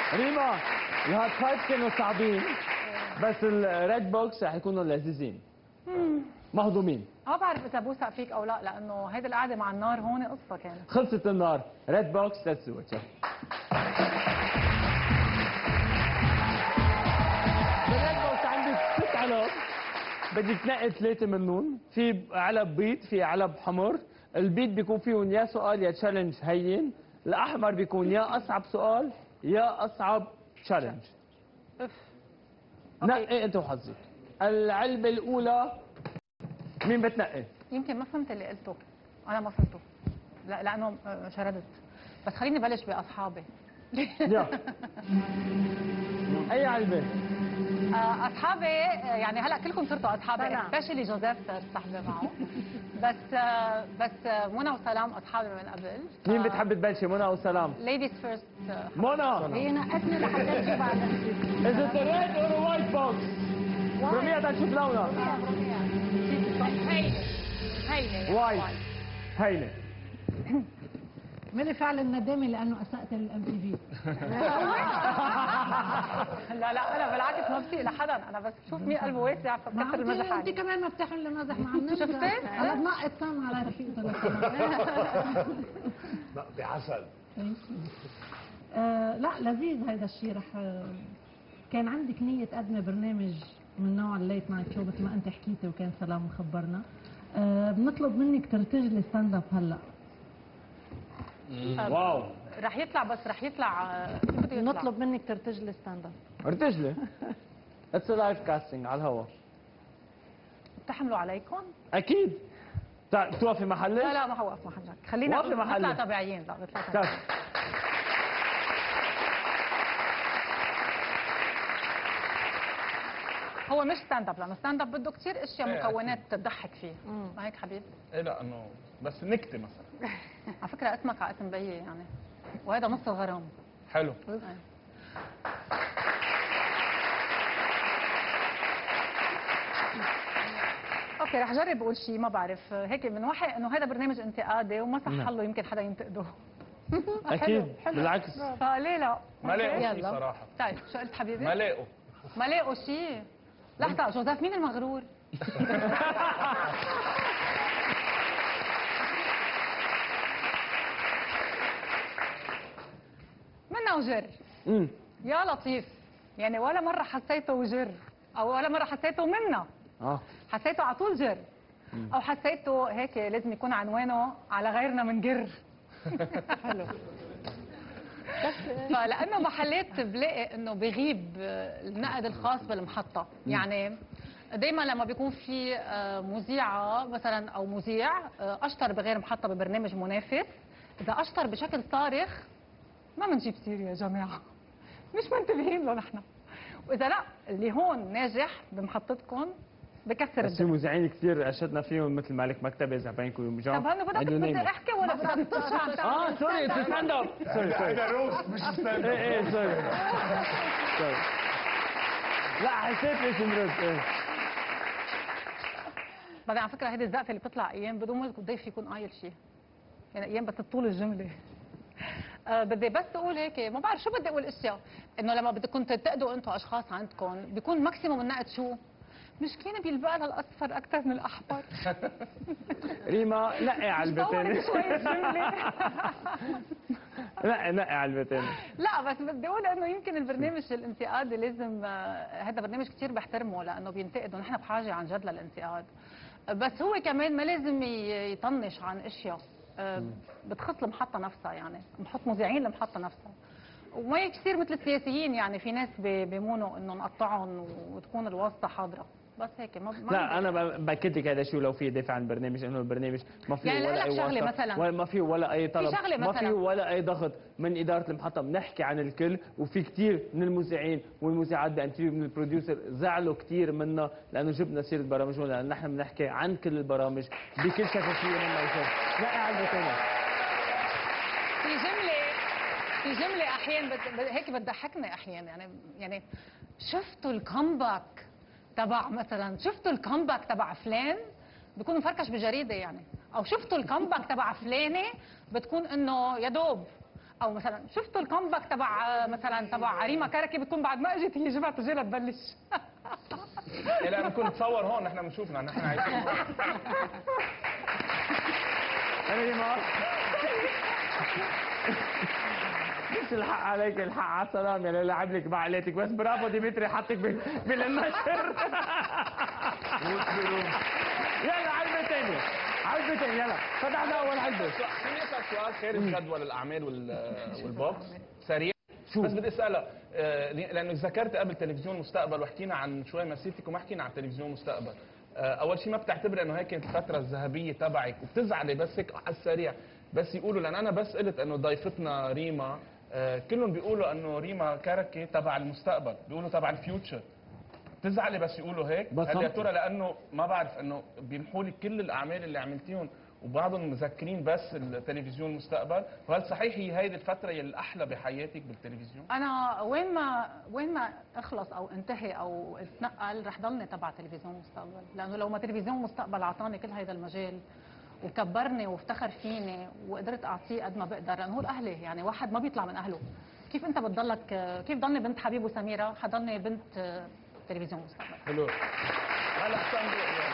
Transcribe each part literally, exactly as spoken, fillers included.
ريما الهات فايف كانوا صعبين بس الريد بوكس رح يكونوا لذيذين مهضومين. ما بعرف اذا بوثق فيك او لا لانه هيدي القعده مع النار هون قصه كانت. خلصت النار. ريد بوكس ليتس دو ات. بالريد بوكس عندك ست علب بدك تنقي ثلاثه منهم. في علب بيض في علب حمر. البيض بيكون فيهم يا سؤال يا تشالنج هين. الاحمر بيكون يا اصعب سؤال يا اصعب تشالنج. اف نقي انت وحظك. العلبه الاولى مين بتنقي؟ يمكن ما فهمت اللي قلته. انا ما فهمته. لا لانه شردت. بس خليني بلش باصحابي. يلا. اي علبه؟ اصحابي يعني هلا كلكم صرتوا اصحابي سبيشلي جوزيف صاحبي معه. بس بس منى وسلام اصحابي من قبل. مين بتحب تبلشي منى وسلام؟ ليديز فيرست. منى هي نقتني لحتى تجيب على Is it the red or the white box؟ رمية بدنا نشوف لونها. هينه هينه وايت. هينه. مالي فعلا ندامه لانه اسأت الام تي في. لا لا انا بالعكس ما بسيء لحدا. انا بس بشوف مين قلبه واسع فبكثر المزح انت كمان ما بتحمل المزح مع الناس. شفتي؟ انا بنقط سام على رفيقتي. بعسل. آه لا لذيذ هذا الشيء. رح آه كان عندك نية تقدمي برنامج من نوع الليت نايت شو مثل ما انت حكيتي وكان سلام مخبرنا. آه بنطلب منك ترتجلي ستاند اب هلا. واو. رح يطلع بس رح يطلع نطلب منك ترتجلي ستاند اب. ارتجلي. اتس لايف كاستنج على الهوا. بتحملوا عليكم؟ اكيد. بتوقفي محلك؟ لا لا ما حوقف محلك. خلينا نطلع طبيعيين. لا نطلع طبيعيين. هو مش ستاند اب لانه ستاند اب بده كثير اشياء مكونات تضحك فيه. ما هيك حبيبي؟ ايه لا انه بس نكته مثلا. على فكره اسمك على اسم بيي يعني وهذا نص الغرام. حلو. اوكي رح جرب اقول شيء ما بعرف هيك من وحي انه هذا برنامج انتقادي وما صح له يمكن حدا ينتقده. اكيد بالعكس. فليه لا؟ ما لاقوا شيء صراحه. طيب شو قلت حبيبي؟ ما لاقوا. ما لاقوا شيء. لحظه جوزيف مين المغرور؟ منا وجر. يا لطيف يعني ولا مره حسيته وجر او ولا مره حسيته منا. اه حسيته على طول جر. او حسيته هيك لازم يكون عنوانه على غيرنا من جر. حلو. فلانه محلات بلاقي انه بغيب النقد الخاص بالمحطه. يعني دائما لما بيكون في مذيعه مثلا او مذيع اشطر بغير محطه ببرنامج منافس، اذا اشطر بشكل صارخ ما بنجيب سيره يا جماعه. مش منتبهين له نحن. واذا لا اللي هون ناجح بمحطتكم بكسر الدنيا. في مذيعين كثير اشدنا فيهم مثل مالك مكتبه زعبانكم ومجان. طب هلا بدك بدي احكي ولا بدك تشرح؟ اه سوري اتس ستاند اب. سوري سوري. هذا روست مش ستاند اب. ايه ايه سوري. سوري. لا حسيت ليش مرضت. ايه بعدين على فكره هيدي الزقفه اللي بتطلع ايام بدون ما الضيف يكون قايل شيء. يعني ايام بس تطول الجمله. أه بدي بس اقول هيك ما بعرف شو بدي اقول اشياء انه لما بدكم تنتقدوا انتم اشخاص عندكم بيكون ماكسيموم النقد شو؟ مسكينه بيلبق لها الاصفر اكثر من الاحمر. ريما نقي علبتين. شويه جمله. نقي نقي علبتين. لا بس بدي اقول انه يمكن البرنامج الانتقادي لازم هذا برنامج كثير بحترمه لانه بينتقد ونحن بحاجه عن جد للانتقاد. بس هو كمان ما لازم يطنش عن اشياء بتخص المحطه نفسها. يعني بحط مذيعين المحطه نفسها وما يصير مثل السياسيين. يعني في ناس بيمونوا انه نقطعهم وتكون الواسطه حاضره. بس هيك ما لا انا باكد لك هذا شو لو في دافع عن البرنامج انه البرنامج ما فيه يعني ولا اي شغله مثلا ولا ما فيه ولا اي طلب ما فيه ولا اي ضغط من اداره المحطه. بنحكي عن الكل وفي كثير من المذيعين والمذيعات بام تي في من البروديوسر زعلوا كثير منا لانه جبنا سيره برامجهم لانه نحن بنحكي عن كل البرامج بكل شفافيه منا وشر. لا على ثاني في جمله في جمله احيانا هيك بتضحكني احيانا. يعني يعني شفتوا الكومباك تبع مثلا شفتوا الكومباك تبع فلان بيكون مفركش بجريده يعني. او شفتوا الكومباك تبع فلانه بتكون انه يا دوب. او مثلا شفتوا الكومباك تبع مثلا تبع ريما كركي بتكون بعد ما اجت هي جمعت رجالها تبلش. لا بنكون نتصور هون نحن بنشوفنا نحن عايشين هون. ريما مش الحق عليك، الحق على السلام يا لعب لك بعقلاتك، بس برافو ديمتري حطك بالنشر. يلا علبه ثانيه، علبه ثانيه، يلا فتحنا اول علبه. فيني اسال سؤال خارج جدول الاعمال والبوكس سريع؟ شو بس بدي اسالها لانه ذكرت قبل تلفزيون مستقبل وحكينا عن شوي مسيرتك وما حكينا عن تلفزيون مستقبل. اول شيء ما بتعتبري انه هيك كانت الفتره الذهبيه تبعك وبتزعلي بس هيك على السريع بس يقولوا، لان انا بس قلت انه ضيفتنا ريما كلهم بيقولوا انه ريما كركي تبع المستقبل، بيقولوا تبع الفيوتشر، بتزعلي بس يقولوا هيك؟ هل يا ترى لانه ما بعرف انه بيمحوا لي كل الاعمال اللي عملتيهم وبعضهم مذكرين بس التلفزيون المستقبل، وهل صحيح هي هيدي الفتره اللي الاحلى بحياتك بالتلفزيون؟ انا وين ما وين ما اخلص او انتهي او اتنقل رح ضلني تبع تلفزيون المستقبل، لانه لو ما تلفزيون المستقبل اعطاني كل هذا المجال وكبرني وافتخر فيني وقدرت اعطيه قد ما بقدر، لانه هو اهلي، يعني واحد ما بيطلع من اهله. كيف انت بتضلك، كيف ضلني بنت حبيب وسميره حضلني بنت تلفزيون المستقبل. حلو. هلا حسام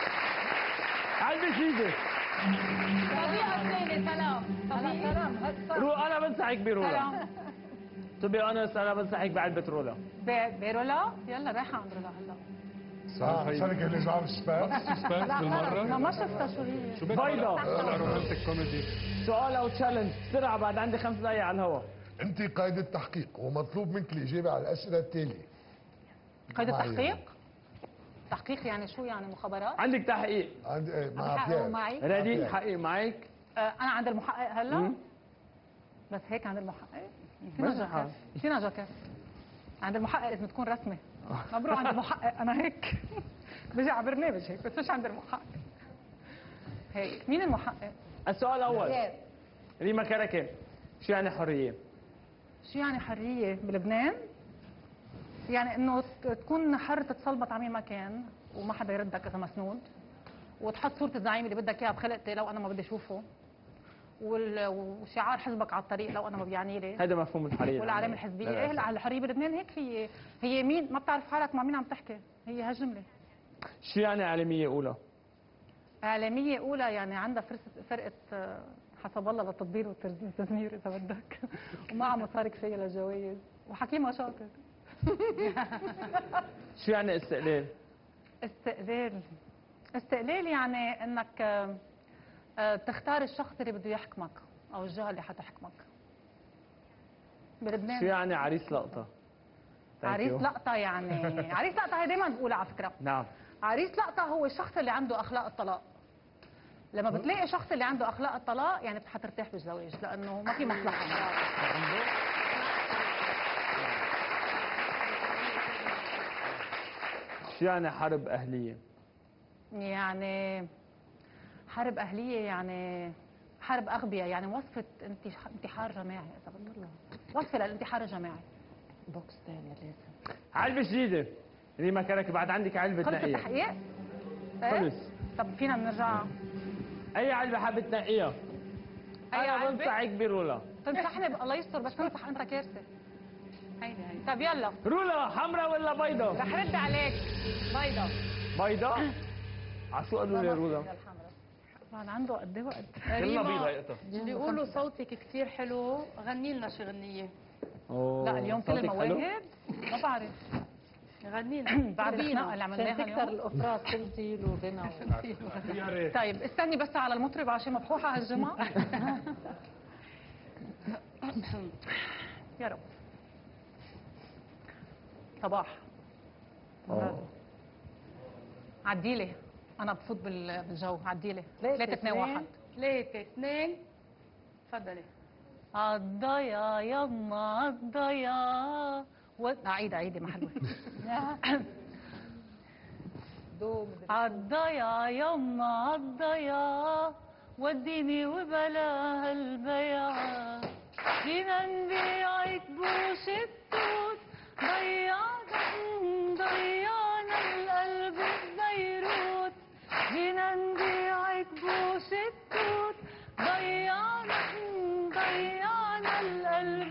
علبه جديده. طبيعة الثاني سلام. سلام. رو انا بنصحك برولا. سلام. تبي انا انا بنصحك بعلبه رولا. برولا؟ يلا رايحه عند رولا هلا. صح شركة اللي جاب السباس. سسبنس بالمره. لا ما شفتها شو هي. شو بدك؟ بيضة. رومانتيك كوميدي. سؤال او تشالنج بسرعه بعد عندي خمس دقائق على الهواء. انت قائد التحقيق ومطلوب منك الاجابه على الاسئله التاليه. قيد التحقيق؟ تحقيق يعني شو يعني مخابرات؟ عندك تحقيق. عند ايه مع بحققوا بيان. معي؟ ريدي حقيق معك. آه انا عند المحقق هلا؟ مم. بس هيك عند المحقق؟ ماشي حال. فينا جاكيت. عند المحقق لازم تكون رسمي. ما بروح عند المحقق انا هيك. بجي على برنامج هيك بس مش عند المحقق. هيك مين المحقق؟ السؤال الاول. ريما كركي شو يعني حريه؟ شو يعني حريه بلبنان؟ يعني انه تكون حر تتصلبط على مين ما كان وما حدا يردك اذا مسنود، وتحط صوره الزعيم اللي بدك اياها بخلقتي لو انا ما بدي اشوفه، وشعار حزبك على الطريق لو انا ما بيعني لي. هذا مفهوم الحريه. والاعلام الحزبيه، ايه الحريه بلبنان هيك هي هي مين ما بتعرف حالك مع مين عم تحكي، هي هالجمله. شو يعني اعلاميه اولى؟ اعلاميه اولى يعني عندها فرقه حسب الله للتطبير والتزمير اذا بدك، ومعها مصاري كفايه للجوائز، وحكيمه شاطر. شو يعني استقلال؟ استقلال استقلال يعني انك تختار الشخص اللي بده يحكمك او الجهه اللي حتحكمك. بلبنان شو يعني عريس لقطه؟ عريس لقطه يعني عريس لقطه هي دائما بقولها على فكره. نعم. عريس لقطه هو الشخص اللي عنده اخلاق الطلاق. لما بتلاقي شخص اللي عنده اخلاق الطلاق يعني حترتاح بالزواج لانه ما في مصلحه. شو يعني حرب اهليه؟ يعني حرب اهليه يعني حرب اغبياء، يعني وصفه انتحار جماعي اذا بدك الله، وصفه للانتحار الجماعي. بوكس ثاني لازم. علبه جديده. ريما كركي بعد عندك علبه خلص تنقيها. التحقيق؟ خلص. طب فينا بنرجع. اي علبه حابه تنقيها؟ اي انا بنصحك برولا. تنصحني الله يستر بس تنصح انت كارثه. هيدي هيدي طب يلا. رولا حمراء ولا بيضاء؟ رح رد عليك. بيضاء. بيضاء؟ على شو قالوا لي رولا؟ بعد عنده قد ايه وقت؟ كلنا بيضاء يقطع. بيقولوا صوتك كثير حلو، غني لنا شي غنيه. لا اليوم كل المواهب ما بعرف. غني لنا. بعد الخناقه اللي عملناها تكثر الاوقات تمثيل وغنى. يا ريت. طيب استني بس على المطرب عشان مبحوحه هالجمعه. يا رب. صباح. عديلي انا بفوت بالجو. عديلي ثلاثة اثنين واحد. ثلاثة اثنين تفضلي. عالضيا يما عالضيا و... عيد عيدي ما حلوه. عالضيا يما عالضيا وديني وبلا هالبيعة، جينا نبيعك بوش التوت، ضيعنا ضيعنا القلب الزيروت، جينا نبيعك بوش التوت، ضيعنا ضيعنا القلب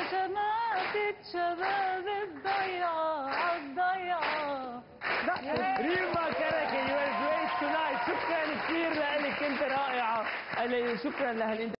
جماعة شباب الضيعة عالضيعة. ريما كركي، you are great tonight. شكرا كثير لك، كنت رائعة. شكرا لهالانت